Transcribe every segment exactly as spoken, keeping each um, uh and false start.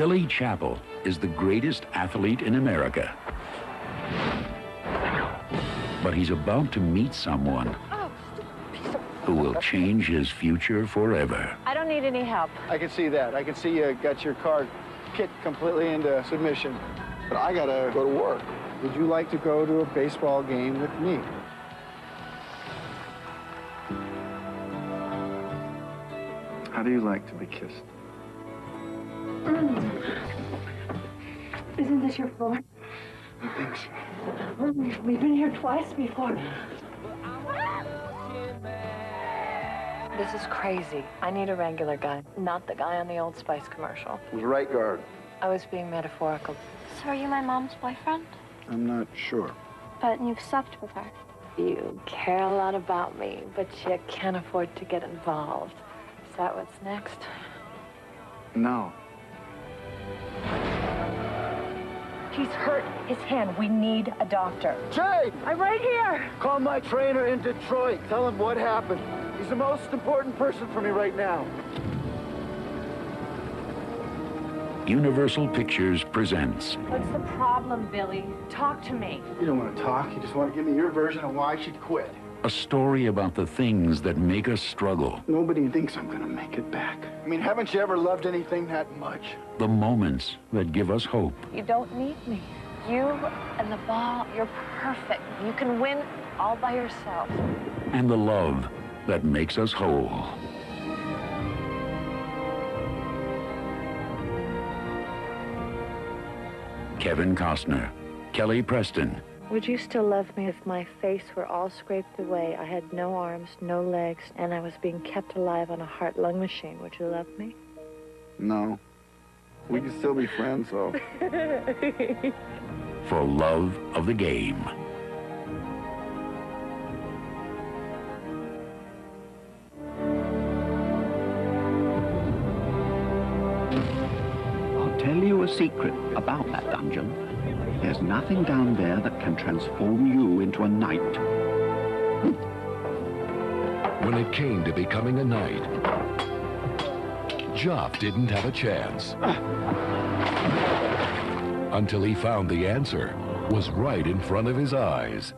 Billy Chappell is the greatest athlete in America. But he's about to meet someone who will change his future forever. I don't need any help. I can see that. I can see you got your car kicked completely into submission. But I gotta go to work. Would you like to go to a baseball game with me? How do you like to be kissed? Mm. Isn't this your floor? I think so. Mm, we've been here twice before. This is crazy. I need a regular guy, not the guy on the Old Spice commercial. Who's right guard? I was being metaphorical. So are you my mom's boyfriend? I'm not sure. But you've slept with her. You care a lot about me, but you can't afford to get involved. Is that what's next? No. He's hurt his hand. We need a doctor. Jay! I'm right here. Call my trainer in Detroit. Tell him what happened. He's the most important person for me right now. Universal Pictures presents What's the problem, Billy? Talk to me. You don't want to talk. You just want to give me your version of why she'd quit. a story about the things that make us struggle. Nobody thinks I'm gonna make it back. I mean, haven't you ever loved anything that much? The moments that give us hope. You don't need me. You and the ball, you're perfect. You can win all by yourself. And the love that makes us whole. Kevin Costner, Kelly Preston. Would you still love me if my face were all scraped away, I had no arms, no legs, and I was being kept alive on a heart-lung machine? Would you love me? No. We can still be friends, though. For love of the game. I'll tell you a secret about that dungeon. There's nothing down there that can transform you into a knight. When it came to becoming a knight, Joff didn't have a chance. Until he found the answer was right in front of his eyes.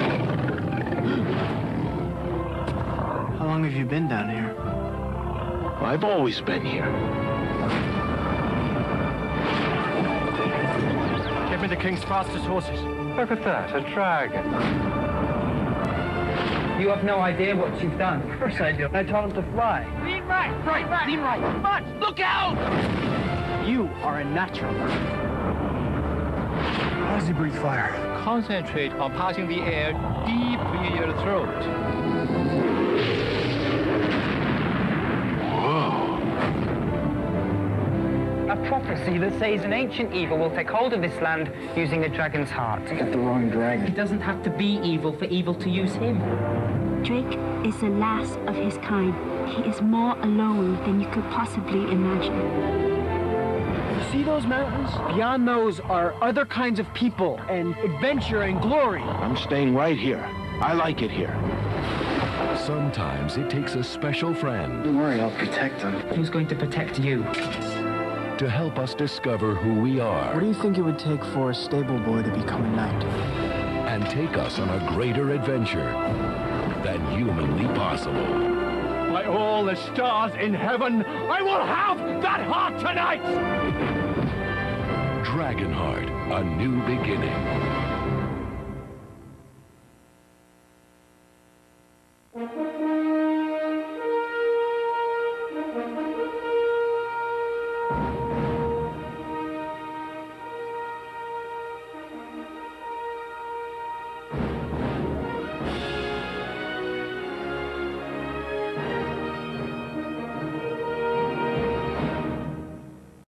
How long have you been down here? I've always been here. Give me the king's fastest horses. Look at that, a dragon. You have no idea what you've done. Of course I do. I taught him to fly. Lean right, right, right, lean right. Come on, look out! You are a natural. How does he breathe fire? Concentrate on passing the air deep in your throat. A prophecy that says an ancient evil will take hold of this land using a dragon's heart. You got the wrong dragon. He doesn't have to be evil for evil to use him. Drake is the last of his kind. He is more alone than you could possibly imagine. You see those mountains? Beyond those are other kinds of people and adventure and glory. I'm staying right here. I like it here. Sometimes it takes a special friend. Don't worry, I'll protect him. Who's going to protect you? To help us discover who we are. What do you think it would take for a stable boy to become a knight? And take us on a greater adventure than humanly possible. By all the stars in heaven, I will have that heart tonight! Dragonheart, a new beginning.